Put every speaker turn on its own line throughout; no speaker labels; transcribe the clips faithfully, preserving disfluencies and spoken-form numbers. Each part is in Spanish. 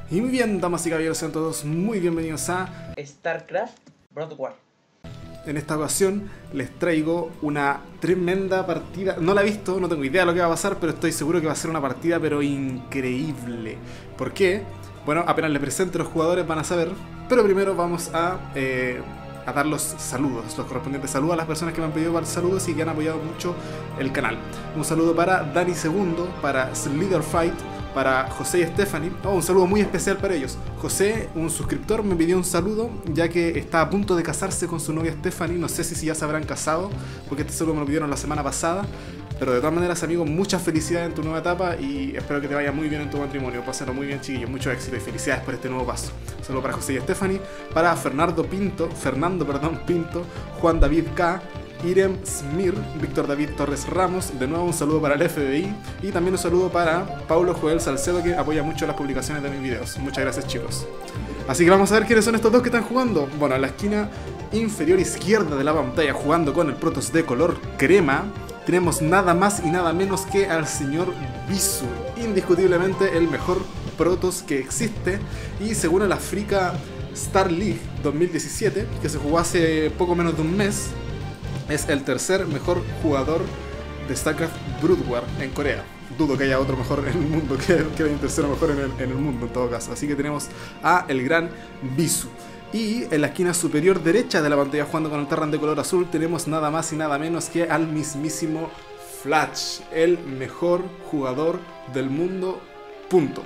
Y muy bien, damas y caballeros, sean todos muy bienvenidos a
StarCraft Brood War.
En esta ocasión les traigo una tremenda partida. No la he visto, no tengo idea de lo que va a pasar, pero estoy seguro que va a ser una partida pero increíble. ¿Por qué? Bueno, apenas les presente los jugadores van a saber. Pero primero vamos a, eh, a dar los saludos, los correspondientes saludos a las personas que me han pedido saludos y que han apoyado mucho el canal. Un saludo para Dani Segundo, para Sliderfight, para José y Stephanie. Oh, un saludo muy especial para ellos. José, un suscriptor, me pidió un saludo ya que está a punto de casarse con su novia Stephanie. No sé si, si ya se habrán casado, porque este saludo me lo pidieron la semana pasada. Pero de todas maneras, amigo, mucha felicidad en tu nueva etapa y espero que te vaya muy bien en tu matrimonio. Pásenlo muy bien, chiquillos. Mucho éxito y felicidades por este nuevo paso. Un saludo para José y Stephanie, para Fernando Pinto, Fernando, perdón, Pinto, Juan David K, Irem Smir, Víctor David Torres Ramos. De nuevo un saludo para el F B I y también un saludo para Paulo Joel Salcedo, que apoya mucho las publicaciones de mis videos. Muchas gracias, chicos. Así que vamos a ver quiénes son estos dos que están jugando. Bueno, en la esquina inferior izquierda de la pantalla, jugando con el Protoss de color crema, tenemos nada más y nada menos que al señor Visu, indiscutiblemente el mejor Protoss que existe, y según el Africa Star League dos mil diecisiete, que se jugó hace poco menos de un mes, es el tercer mejor jugador de StarCraft Brood War en Corea. Dudo que haya otro mejor en el mundo, que, que haya un tercero mejor en el, en el mundo en todo caso. Así que tenemos a el gran Visu. Y en la esquina superior derecha de la pantalla, jugando con el Terran de color azul, tenemos nada más y nada menos que al mismísimo Flash, el mejor jugador del mundo, punto.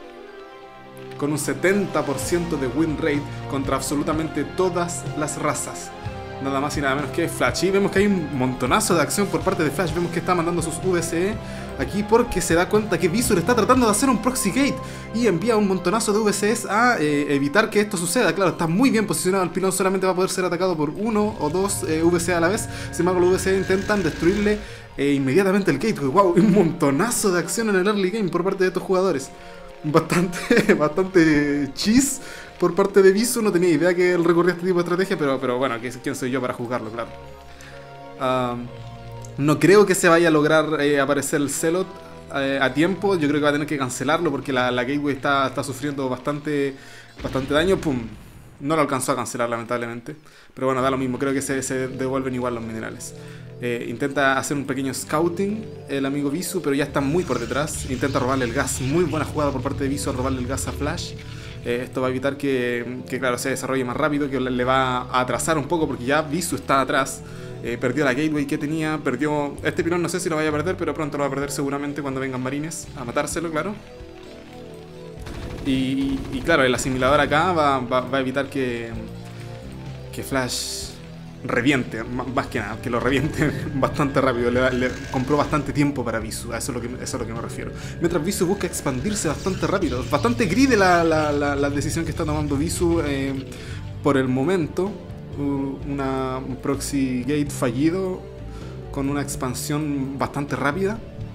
Con un setenta por ciento de win rate contra absolutamente todas las razas. Nada más y nada menos que Flash. Y vemos que hay un montonazo de acción por parte de Flash. Vemos que está mandando sus V C E aquí porque se da cuenta que Visu está tratando de hacer un proxy gate y envía un montonazo de V C Es a eh, evitar que esto suceda. Claro, está muy bien posicionado. El pilón solamente va a poder ser atacado por uno o dos eh, V C a la vez. Sin embargo, los V C E intentan destruirle eh, inmediatamente el gate. Wow, un montonazo de acción en el early game por parte de estos jugadores. Bastante, bastante cheese por parte de Visu. No tenía idea que él recurría a este tipo de estrategia, pero, pero bueno, ¿quién soy yo para juzgarlo? Claro. Uh, no creo que se vaya a lograr eh, aparecer el Zealot eh, a tiempo. Yo creo que va a tener que cancelarlo porque la, la Gateway está, está sufriendo bastante, bastante daño. Pum. No lo alcanzó a cancelar, lamentablemente. Pero bueno, da lo mismo. Creo que se, se devuelven igual los minerales. Eh, intenta hacer un pequeño scouting el amigo Visu, pero ya está muy por detrás. Intenta robarle el gas. Muy buena jugada por parte de Visu al robarle el gas a Flash. Eh, esto va a evitar que, que, claro, se desarrolle más rápido, que le va a atrasar un poco porque ya Visu está atrás. Eh, perdió la gateway que tenía, perdió este pilón, no sé si lo vaya a perder, pero pronto lo va a perder seguramente cuando vengan marines a matárselo, claro. Y, y claro, el asimilador acá va, va, va a evitar que, que Flash reviente, más que nada, que lo reviente bastante rápido. Le, le compró bastante tiempo para Visu, a eso es lo que, eso es a lo que me refiero. Mientras Visu busca expandirse bastante rápido, bastante greedy la, la, la, la decisión que está tomando Visu eh, por el momento. Una, un proxy gate fallido con una expansión bastante rápida.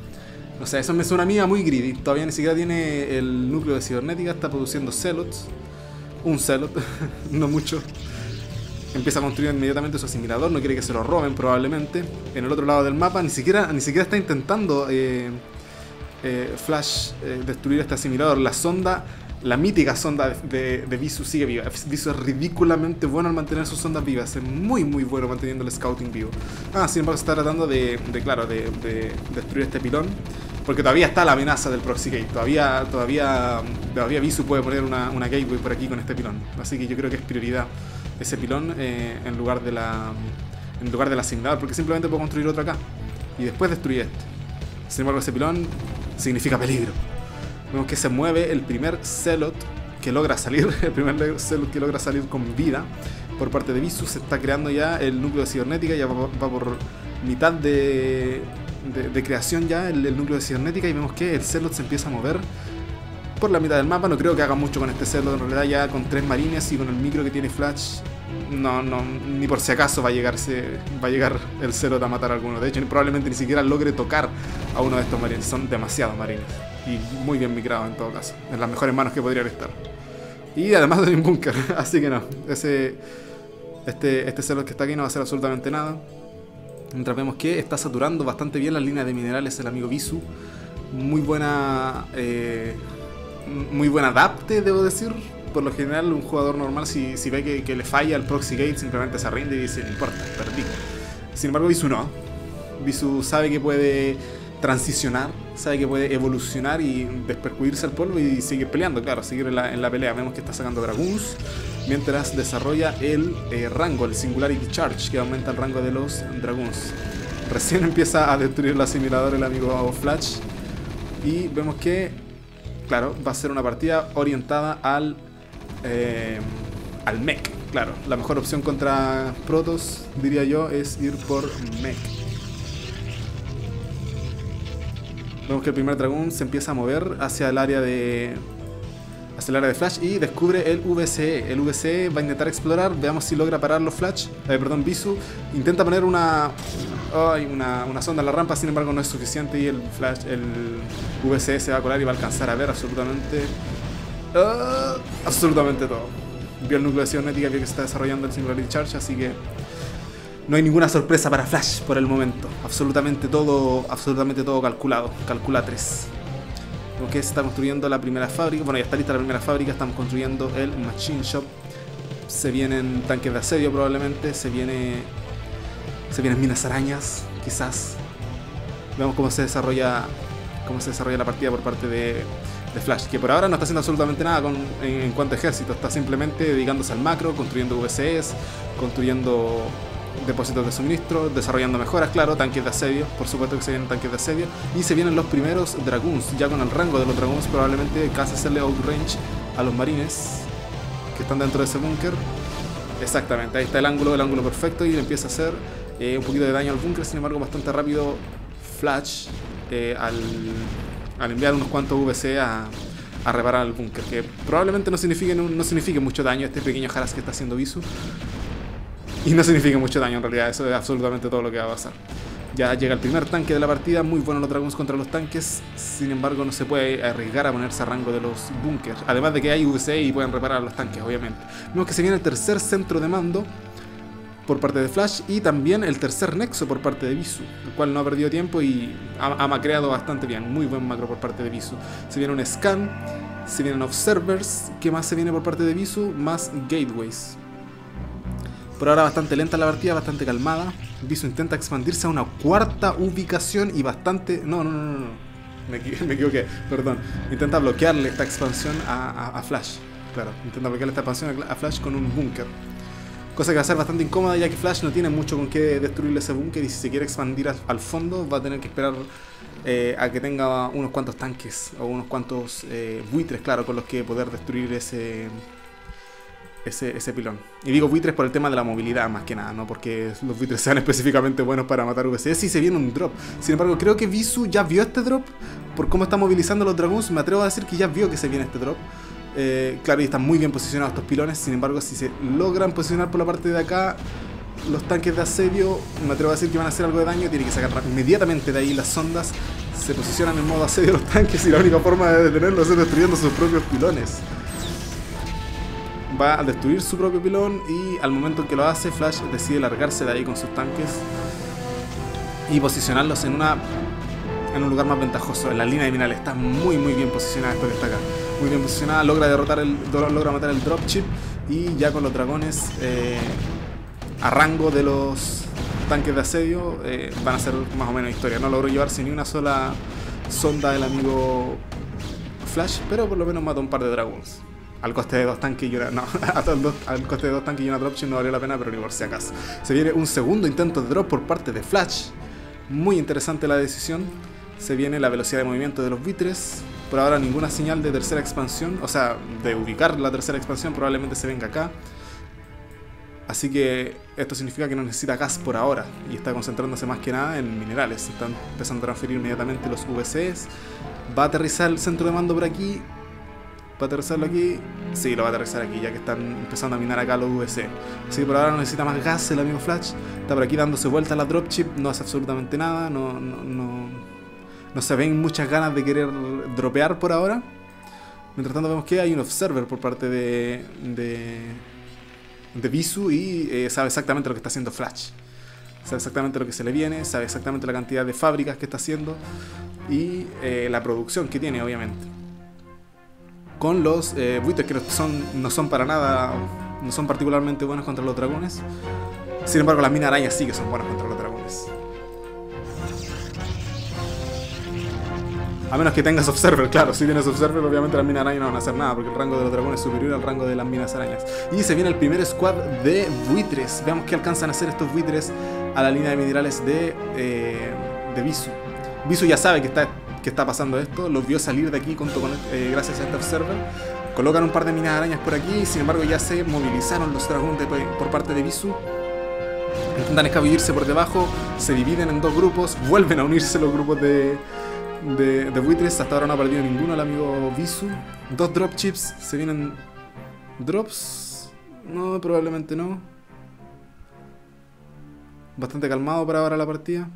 O sea, eso me suena a mí a muy greedy. Todavía ni siquiera tiene el núcleo de cibernética, está produciendo Zealots. Un Zealot, no mucho. Empieza a construir inmediatamente su asimilador, no quiere que se lo roben probablemente. En el otro lado del mapa ni siquiera, ni siquiera está intentando eh, eh, Flash eh, destruir este asimilador. La sonda, la mítica sonda de, de, de Visu sigue viva. Visu es ridículamente bueno al mantener sus sondas vivas, es muy muy bueno manteniendo el scouting vivo. Ah, sin embargo se está tratando de, de claro, de, de destruir este pilón. Porque todavía está la amenaza del proxy gate. Todavía, todavía, todavía Visu puede poner una, una gateway por aquí con este pilón. Así que yo creo que es prioridad ese pilón eh, en lugar de la en lugar del asimilador, porque simplemente puedo construir otro acá y después destruir este. Sin embargo, ese pilón significa peligro. Vemos que se mueve el primer Zealot que logra salir, el primer Zealot que logra salir con vida por parte de Visu. Se está creando ya el núcleo de cibernética, ya va, va por mitad de, de, de creación ya el, el núcleo de cibernética, y vemos que el Zealot se empieza a mover por la mitad del mapa. No creo que haga mucho con este Zealot, en realidad ya con tres marines y con el micro que tiene Flash, no, no, ni por si acaso va a, llegarse, va a llegar el Zealot a matar a alguno. De hecho, probablemente ni siquiera logre tocar a uno de estos marines, son demasiados marines. Y muy bien micrados en todo caso, en las mejores manos que podrían estar. Y además de un búnker, así que no, ese, este, este Zealot que está aquí no va a hacer absolutamente nada. Mientras vemos que está saturando bastante bien las líneas de minerales el amigo Visu. Muy buena... Eh, muy buen adapte, debo decir. Por lo general, un jugador normal, si, si ve que, que le falla el proxy gate, simplemente se rinde y dice, no importa, perdí. Sin embargo, Visu no. Visu sabe que puede transicionar, sabe que puede evolucionar y despercudirse al polvo y seguir peleando, claro, seguir en la, en la pelea. Vemos que está sacando Dragoons mientras desarrolla el eh, rango, el Singularity Charge, que aumenta el rango de los Dragoons. Recién empieza a destruir el asimilador el amigo Flash. Y vemos que, claro, va a ser una partida orientada al, eh, al mech. Claro, la mejor opción contra Protoss, diría yo, es ir por mech. Vemos que el primer dragón se empieza a mover hacia el área de hacia el área de Flash y descubre el V C E. El V C E va a intentar explorar, veamos si logra pararlo Flash, eh, perdón, Visu. Intenta poner una, oh, una una sonda en la rampa, sin embargo no es suficiente y el Flash, el V C E se va a colar y va a alcanzar a ver absolutamente uh, absolutamente todo. Vio el núcleo de cibernética, vio que se está desarrollando el Singularity Charge, así que no hay ninguna sorpresa para Flash por el momento. Absolutamente todo, absolutamente todo calculado. Calculatres. Como que se está construyendo la primera fábrica. Bueno, ya está lista la primera fábrica. Estamos construyendo el Machine Shop. Se vienen tanques de asedio probablemente. Se viene. Se vienen minas arañas, quizás. Vemos cómo se desarrolla. Cómo se desarrolla la partida por parte de, de Flash. Que por ahora no está haciendo absolutamente nada con, en, en cuanto a ejército. Está simplemente dedicándose al macro, construyendo V C Es, construyendo depósitos de suministro, desarrollando mejoras, claro, tanques de asedio, por supuesto que se vienen tanques de asedio, y se vienen los primeros Dragoons, ya con el rango de los Dragoons probablemente casi hacerle outrange a los marines que están dentro de ese búnker. Exactamente, ahí está el ángulo, el ángulo perfecto y le empieza a hacer eh, un poquito de daño al búnker, sin embargo bastante rápido Flash eh, al, al enviar unos cuantos V C a, a reparar el búnker, que probablemente no signifique, no, no signifique mucho daño este pequeño harass que está haciendo Visu. Y no significa mucho daño en realidad, eso es absolutamente todo lo que va a pasar. Ya llega el primer tanque de la partida, muy buenos los Dragons contra los tanques, sin embargo no se puede arriesgar a ponerse a rango de los bunkers. Además de que hay V C y pueden reparar a los tanques, obviamente. Vemos que se viene el tercer centro de mando por parte de Flash y también el tercer nexo por parte de Visu, el cual no ha perdido tiempo y ha, ha macreado bastante bien, muy buen macro por parte de Visu. Se viene un scan, se vienen observers, ¿qué más se viene por parte de Visu? Más gateways. Por ahora bastante lenta la partida, bastante calmada. Visu intenta expandirse a una cuarta ubicación y bastante... No, no, no, no, no. Me, me equivoqué, perdón. Intenta bloquearle esta expansión a, a, a Flash. Claro, intenta bloquearle esta expansión a Flash con un búnker. Cosa que va a ser bastante incómoda ya que Flash no tiene mucho con qué destruirle ese búnker y si se quiere expandir al, al fondo va a tener que esperar eh, a que tenga unos cuantos tanques o unos cuantos eh, buitres, claro, con los que poder destruir ese... Ese, ese pilón. Y digo buitres por el tema de la movilidad más que nada, no porque los buitres sean específicamente buenos para matar V C S. Sí, se viene un drop. Sin embargo, creo que Visu ya vio este drop. Por cómo está movilizando los Dragoons, me atrevo a decir que ya vio que se viene este drop. Eh, claro, y están muy bien posicionados estos pilones. Sin embargo, si se logran posicionar por la parte de acá los tanques de asedio, me atrevo a decir que van a hacer algo de daño. Tiene que sacar inmediatamente de ahí las sondas. Se posicionan en modo asedio los tanques y la única forma de detenerlos es destruyendo sus propios pilones. Va a destruir su propio pilón y al momento en que lo hace, Flash decide largarse de ahí con sus tanques y posicionarlos en una en un lugar más ventajoso. En la línea de minerales está muy muy bien posicionada esto que está acá. Muy bien posicionada, logra derrotar el logra matar el dropship y ya con los dragones eh, a rango de los tanques de asedio eh, van a ser más o menos historia. No logró llevarse ni una sola sonda del amigo Flash, pero por lo menos mató un par de dragones. Al coste de dos tanques y una... No, al coste de dos tanques y una dropship no valió la pena, pero ni por si acaso. Se viene un segundo intento de drop por parte de Flash. Muy interesante la decisión. Se viene la velocidad de movimiento de los buitres. Por ahora ninguna señal de tercera expansión. O sea, de ubicar la tercera expansión probablemente se venga acá. Así que esto significa que no necesita gas por ahora. Y está concentrándose más que nada en minerales. Están empezando a transferir inmediatamente los V C Es. Va a aterrizar el centro de mando por aquí. ¿Va a aterrizarlo aquí? Sí, lo va a aterrizar aquí, ya que están empezando a minar acá los V C. Así que por ahora no necesita más gas el amigo Flash. Está por aquí dándose vuelta a la dropship, no hace absolutamente nada, no, no, no, no se ven muchas ganas de querer dropear por ahora. Mientras tanto vemos que hay un observer por parte de, de, de Visu y eh, sabe exactamente lo que está haciendo Flash. Sabe exactamente lo que se le viene, sabe exactamente la cantidad de fábricas que está haciendo y eh, la producción que tiene, obviamente. con los eh, buitres, que no son, no son para nada, no son particularmente buenos contra los dragones. Sin embargo, las minas arañas sí que son buenas contra los dragones. A menos que tengas Observer, claro, si tienes Observer obviamente las minas arañas no van a hacer nada, porque el rango de los dragones es superior al rango de las minas arañas. Y se viene el primer squad de buitres. Veamos qué alcanzan a hacer estos buitres a la línea de minerales de, eh, de Visu. Visu ya sabe que está, que está pasando esto, los vio salir de aquí junto con, eh, gracias a este Observer. Colocan un par de minas arañas por aquí, sin embargo ya se movilizaron los dragones de, por parte de Visu. Intentan escabullirse por debajo, se dividen en dos grupos, vuelven a unirse los grupos de... De, de buitres. Hasta ahora no ha perdido ninguno el amigo Visu. Dos drop chips. Se vienen drops. No, probablemente no. Bastante calmado para ahora la partida.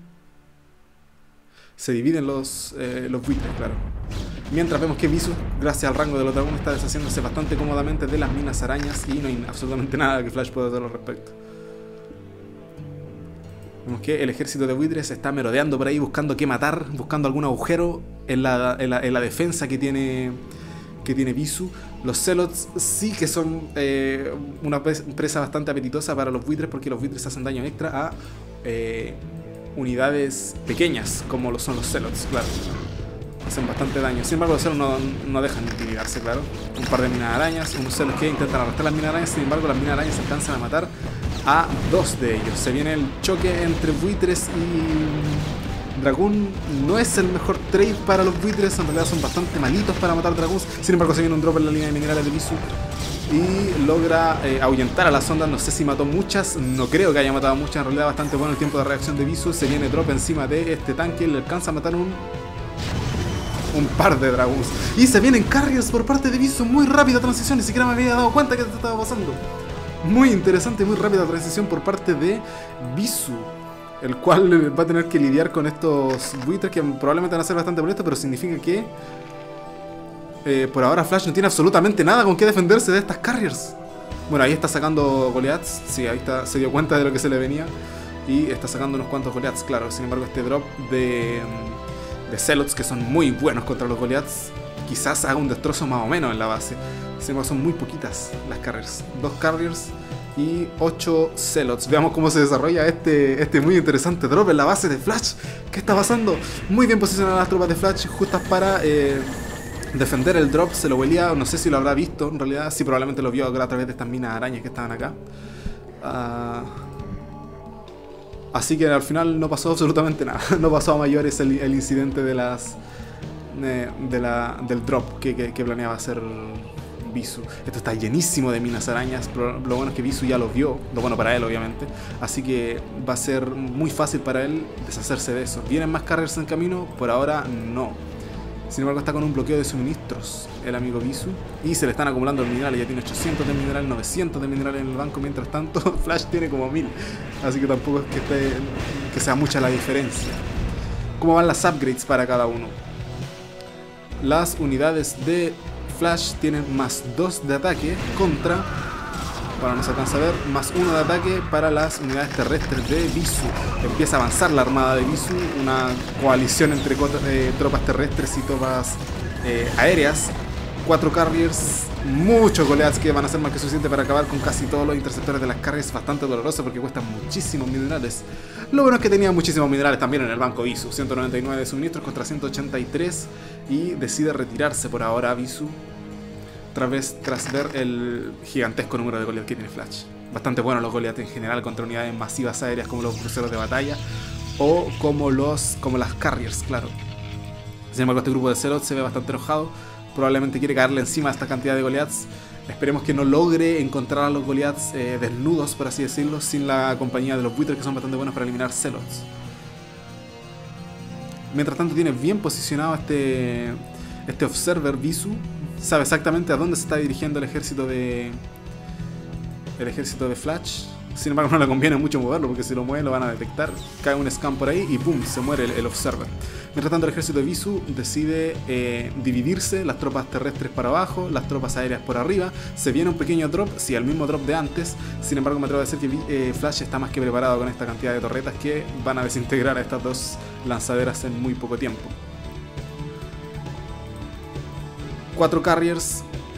Se dividen los, eh, los buitres, claro. Mientras vemos que Visu, gracias al rango de los dragones, está deshaciéndose bastante cómodamente de las minas arañas. Y no hay absolutamente nada que Flash pueda hacer al respecto. Vemos que el ejército de buitres está merodeando por ahí buscando qué matar, buscando algún agujero en la, en la, en la defensa que tiene, que tiene Visu. Los Zealots sí que son eh, una presa bastante apetitosa para los buitres, porque los buitres hacen daño extra a eh, unidades pequeñas, como lo son los Zealots, claro. Hacen bastante daño. Sin embargo, los Zealots no, no dejan de intimidarse, claro. Un par de minas arañas, unos Zealots que intentan arrastrar las minas arañas, sin embargo las minas arañas alcanzan a matar a dos de ellos. Se viene el choque entre buitres y dragón. No es el mejor trade para los buitres, en realidad son bastante malitos para matar dragones. Sin embargo, se viene un drop en la línea de minerales de Visu y logra eh, ahuyentar a las ondas. No sé si mató muchas, no creo que haya matado muchas. En realidad bastante bueno el tiempo de reacción de Visu. Se viene drop encima de este tanque, le alcanza a matar un un par de dragones. Y se vienen carriers por parte de Visu. Muy rápida transición, ni siquiera me había dado cuenta que esto estaba pasando. Muy interesante, muy rápida transición por parte de Visu, el cual va a tener que lidiar con estos buitres que probablemente van a ser bastante molestos, pero significa que eh, por ahora Flash no tiene absolutamente nada con qué defenderse de estas carriers. Bueno, ahí está sacando Goliaths, sí, ahí está, se dio cuenta de lo que se le venía y está sacando unos cuantos Goliaths, claro. Sin embargo, este drop de, de Zealots, que son muy buenos contra los Goliaths, quizás haga un destrozo más o menos en la base. Sin embargo, son muy poquitas las carriers. Dos carriers y ocho Zealots. Veamos cómo se desarrolla este, este muy interesante drop en la base de Flash. ¿Qué está pasando? Muy bien posicionadas las tropas de Flash, justas para eh, defender el drop. Se lo huelía, no sé si lo habrá visto. En realidad, sí, probablemente lo vio a través de estas minas arañas que estaban acá. Uh, así que al final no pasó absolutamente nada. No pasó a mayores el, el incidente de las... De, de la, del drop que, que, que planeaba hacer Visu. Esto está llenísimo de minas arañas, pero lo bueno es que Visu ya los vio, lo bueno para él obviamente, así que va a ser muy fácil para él deshacerse de eso. ¿Vienen más carriers en camino? Por ahora no. Sin embargo, está con un bloqueo de suministros el amigo Visu y se le están acumulando los minerales. Ya tiene ochocientos de minerales, novecientos de minerales en el banco, mientras tanto Flash tiene como mil, así que tampoco es que, esté, que sea mucha la diferencia. ¿Cómo van las upgrades para cada uno? Las unidades de Flash tienen más dos de ataque contra, bueno, no se alcanza a ver, más uno de ataque para las unidades terrestres de Visu. Empieza a avanzar la armada de Visu, una coalición entre eh, tropas terrestres y tropas eh, aéreas. Cuatro carriers, muchos Goliaths que van a ser más que suficiente para acabar con casi todos los interceptores de las carriers. Bastante doloroso porque cuestan muchísimos minerales. Lo bueno es que tenía muchísimos minerales también en el banco Visu. ciento noventa y nueve de suministros contra ciento ochenta y tres. Y decide retirarse por ahora Visu tras, vez, tras ver el gigantesco número de Goliath que tiene Flash. Bastante buenos los Goliath en general contra unidades masivas aéreas como los cruceros de batalla o como, los, como las carriers, claro. Sin embargo, este grupo de Zealots se ve bastante enojado. Probablemente quiere caerle encima a esta cantidad de Goliaths. Esperemos que no logre encontrar a los Goliaths eh, desnudos, por así decirlo, sin la compañía de los buitres, que son bastante buenos para eliminar Zealots. Mientras tanto, tiene bien posicionado este, este Observer Visu. Sabe exactamente a dónde se está dirigiendo el ejército de el ejército de Flash. Sin embargo, no le conviene mucho moverlo, porque si lo mueve lo van a detectar. Cae un scan por ahí y ¡pum! Se muere el, el Observer. Mientras tanto, el ejército de Visu decide eh, dividirse, las tropas terrestres para abajo, las tropas aéreas por arriba. Se viene un pequeño drop, sí, el mismo drop de antes. Sin embargo, me atrevo a decir que eh, Flash está más que preparado con esta cantidad de torretas que van a desintegrar a estas dos lanzaderas en muy poco tiempo. Cuatro carriers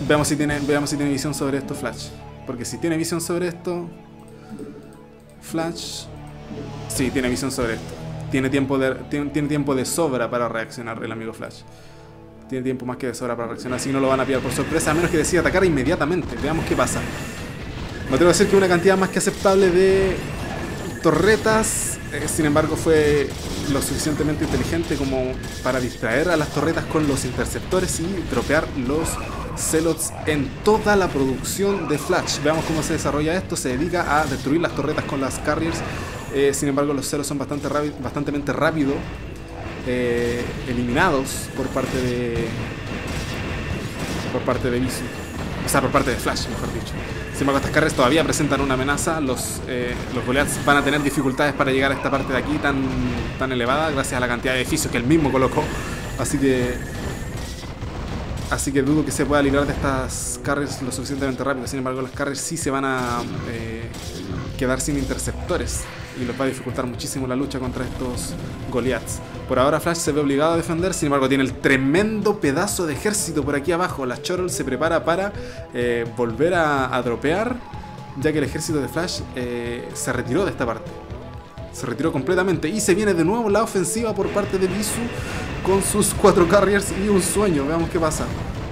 Veamos si tiene, veamos si tiene visión sobre esto Flash. Porque si tiene visión sobre esto... Flash... Sí, tiene visión sobre esto. Tiene tiempo de, tiene, tiene tiempo de sobra para reaccionar el amigo Flash. Tiene tiempo más que de sobra para reaccionar. Así que no lo van a pillar por sorpresa, a menos que decida atacar inmediatamente. Veamos qué pasa. Me atrevo a decir que una cantidad más que aceptable de torretas. Eh, sin embargo, fue lo suficientemente inteligente como para distraer a las torretas con los interceptores y dropear los Zealots en toda la producción de Flash. Veamos cómo se desarrolla esto. Se dedica a destruir las torretas con las carriers. Eh, sin embargo, los Zealots son bastante bastante rápido eh, eliminados por parte de por parte de Visu. O sea, por parte de Flash, mejor dicho. Sin embargo, estas carreras todavía presentan una amenaza. Los, eh, los Goliaths van a tener dificultades para llegar a esta parte de aquí tan, tan elevada, gracias a la cantidad de edificios que él mismo colocó. Así que Así que dudo que se pueda librar de estas carriers lo suficientemente rápido. Sin embargo, las carriers sí se van a eh, quedar sin interceptores y les va a dificultar muchísimo la lucha contra estos Goliaths. Por ahora Flash se ve obligado a defender. Sin embargo, tiene el tremendo pedazo de ejército por aquí abajo. La Chorrel se prepara para eh, volver a, a dropear, ya que el ejército de Flash eh, se retiró de esta parte. Se retiró completamente y se viene de nuevo la ofensiva por parte de Visu con sus cuatro carriers y un sueño. Veamos qué pasa.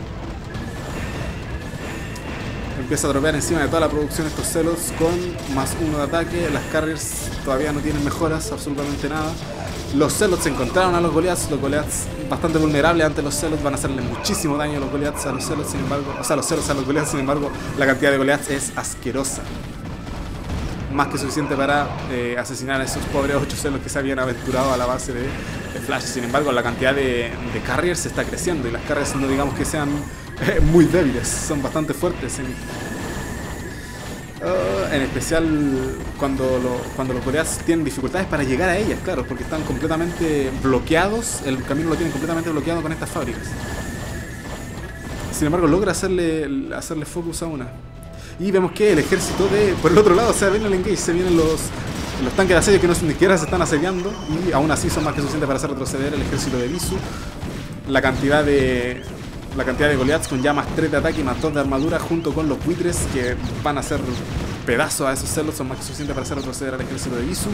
Empieza a dropear encima de toda la producción estos Zealots con más uno de ataque. Las carriers todavía no tienen mejoras, absolutamente nada. Los Zealots encontraron a los Goliaths. Los Goliaths bastante vulnerables ante los Zealots. Van a hacerle muchísimo daño a los Goliaths a los Zealots, sin embargo. O sea, los Zealots a los Goliaths, sin embargo, la cantidad de Goliaths es asquerosa. Más que suficiente para eh, asesinar a esos pobres ocho Zealots que se habían aventurado a la base de, de Flash. Sin embargo, la cantidad de, de carriers está creciendo y las carriers no digamos que sean eh, muy débiles, son bastante fuertes. En, uh, en especial cuando, lo, cuando los Goliaths tienen dificultades para llegar a ellas, claro, porque están completamente bloqueados, el camino lo tienen completamente bloqueado con estas fábricas. Sin embargo, logra hacerle, hacerle focus a una. Y vemos que el ejército de... Por el otro lado, o sea, viene el engage, se vienen los, los tanques de asedio que no, ni siquiera se están asediando. Y aún así son más que suficientes para hacer retroceder el ejército de Visu. La cantidad de... La cantidad de Goliaths con ya más tres de ataque y más dos de armadura junto con los buitres que van a hacer pedazos a esos Zealots son más que suficientes para hacer retroceder al ejército de Visu.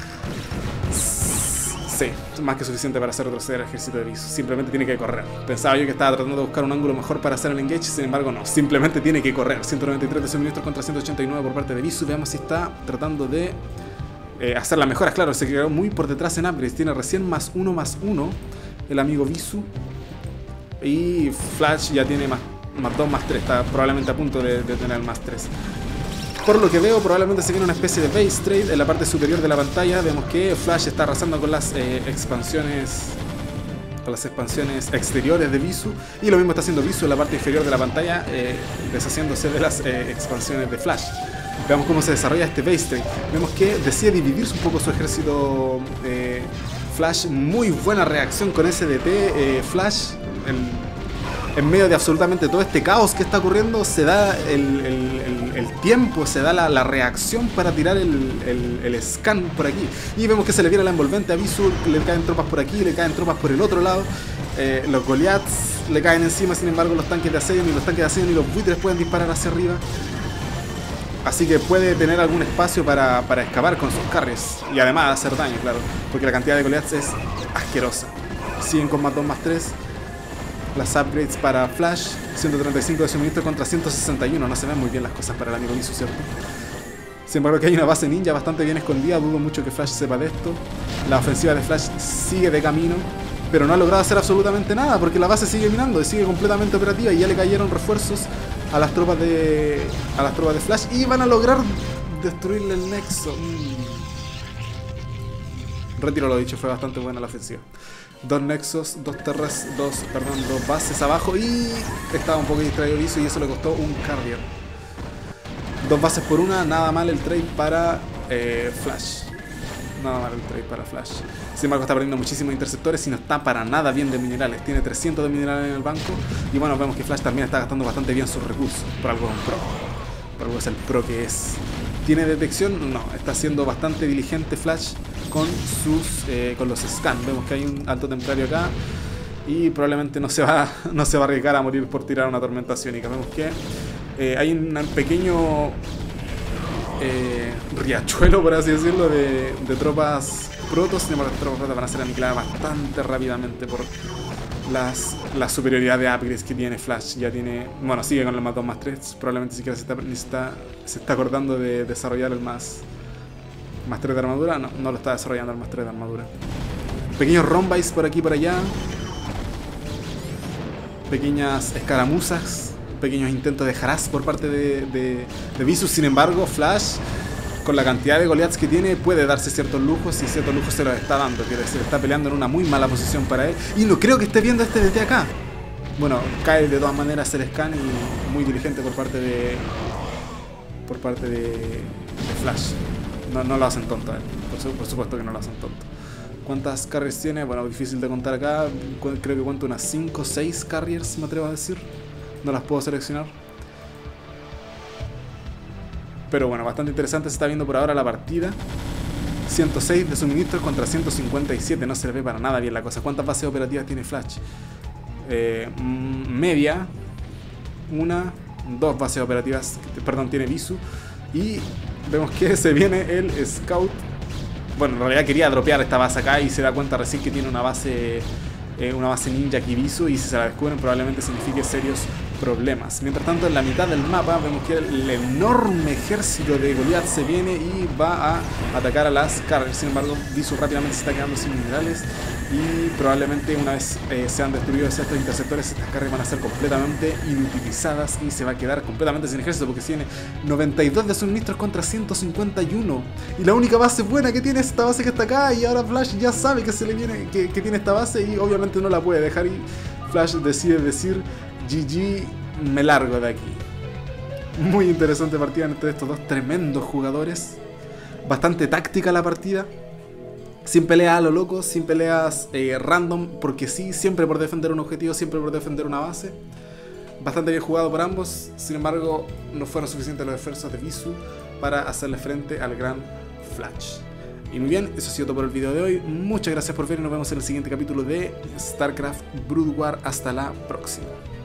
Sí, más que suficiente para hacer retroceder al ejército de Visu. Simplemente tiene que correr. Pensaba yo que estaba tratando de buscar un ángulo mejor para hacer el engage, sin embargo no. Simplemente tiene que correr. ciento noventa y tres de suministros contra ciento ochenta y nueve por parte de Visu. Veamos si está tratando de eh, hacer las mejoras. Claro, se quedó muy por detrás en upgrades. Tiene recién más uno más uno el amigo Visu. Y Flash ya tiene más, más dos más tres. Está probablemente a punto de, de tener más tres. Por lo que veo, probablemente se viene una especie de base trade en la parte superior de la pantalla. Vemos que Flash está arrasando con las eh, expansiones con las expansiones exteriores de Visu. Y lo mismo está haciendo Visu en la parte inferior de la pantalla, eh, deshaciéndose de las eh, expansiones de Flash. Veamos cómo se desarrolla este base trade. Vemos que decide dividirse un poco su ejército eh, Flash. Muy buena reacción con S D T. Eh, Flash, el... en medio de absolutamente todo este caos que está ocurriendo, se da el, el, el, el tiempo, se da la, la reacción para tirar el, el, el scan por aquí. Y vemos que se le viene la envolvente a Visu, le caen tropas por aquí, le caen tropas por el otro lado. Eh, los Goliaths le caen encima, sin embargo los tanques de asedio, ni los tanques de asedio ni los buitres pueden disparar hacia arriba. Así que puede tener algún espacio para, para escapar con sus carries. Y además hacer daño, claro, porque la cantidad de Goliaths es asquerosa. Siguen con más dos más tres. Las upgrades para Flash, ciento treinta y cinco de suministro contra ciento sesenta y uno. No se ven muy bien las cosas para el amigo Visu, ¿cierto? Sin embargo, aquí hay una base ninja bastante bien escondida. Dudo mucho que Flash sepa de esto. La ofensiva de Flash sigue de camino, pero no ha logrado hacer absolutamente nada porque la base sigue minando y sigue completamente operativa. Y ya le cayeron refuerzos a las tropas de a las tropas de Flash y van a lograr destruirle el nexo. Mm. Retiro lo dicho, fue bastante buena la ofensiva. Dos nexos, dos terras, dos, perdón, dos bases abajo y estaba un poco distraído Visu y eso le costó un carrier. Dos bases por una, nada mal el trade para eh, Flash. Nada mal el trade para Flash. Sin embargo está perdiendo muchísimos interceptores y no está para nada bien de minerales. Tiene trescientos de minerales en el banco y bueno, vemos que Flash también está gastando bastante bien sus recursos. Por algo es un pro. Por algo es el pro que es. ¿Tiene detección? No, está siendo bastante diligente Flash con sus eh, con los scans. Vemos que hay un alto templario acá. y probablemente no se va, no se va a arriesgar a morir por tirar una tormenta psiónica. Vemos que eh, hay un pequeño eh, riachuelo, por así decirlo, de, de tropas protos. Sin embargo, las tropas protos van a ser aniquiladas bastante rápidamente por las, la superioridad de upgrades que tiene Flash. Ya tiene, bueno, sigue con el más dos más tres, probablemente siquiera se está, está, se está acordando de desarrollar el más, más tres de armadura. No, no lo está desarrollando el más tres de armadura. Pequeños rombais por aquí y por allá. Pequeñas escaramuzas. Pequeños intentos de harass por parte de, de, de Visus. Sin embargo, Flash, con la cantidad de Goliaths que tiene, puede darse ciertos lujos, y ciertos lujos se los está dando. Quiere decir, está peleando en una muy mala posición para él. Y no creo que esté viendo este desde acá. Bueno, cae de todas maneras el scan, y muy diligente por parte de por parte de, de Flash. No, no lo hacen tonto a él. Por, su, por supuesto que no lo hacen tonto. ¿Cuántas carriers tiene? Bueno, difícil de contar acá. Creo que cuento unas cinco o seis carriers, me atrevo a decir. No las puedo seleccionar. Pero bueno, bastante interesante se está viendo por ahora la partida. ciento seis de suministros contra ciento cincuenta y siete. No se le ve para nada bien la cosa. ¿Cuántas bases operativas tiene Flash? Eh, media. Una. Dos bases operativas. Perdón, tiene Visu. Y vemos que se viene el Scout. Bueno, en realidad quería dropear esta base acá y se da cuenta recién que tiene una base eh, una base ninja Kibisu, y si se la descubren probablemente signifique serios problemas. Mientras tanto, en la mitad del mapa vemos que el enorme ejército de Goliath se viene y va a atacar a las cargas. Sin embargo, Visu rápidamente se está quedando sin minerales, y probablemente una vez eh, sean destruidos estos interceptores, estas cargas van a ser completamente inutilizadas y se va a quedar completamente sin ejército, porque tiene noventa y dos de suministros contra ciento cincuenta y uno. Y la única base buena que tiene es esta base que está acá, y ahora Flash ya sabe que se le viene que, que tiene esta base, y obviamente no la puede dejar, y Flash decide decir G G, me largo de aquí. Muy interesante partida entre estos dos tremendos jugadores. Bastante táctica la partida. Sin peleas a lo loco, sin peleas eh, random, porque sí, siempre por defender un objetivo, siempre por defender una base. Bastante bien jugado por ambos. Sin embargo, no fueron suficientes los esfuerzos de Visu para hacerle frente al gran Flash. Y muy bien, eso ha sido todo por el video de hoy. Muchas gracias por ver y nos vemos en el siguiente capítulo de StarCraft Brood War. Hasta la próxima.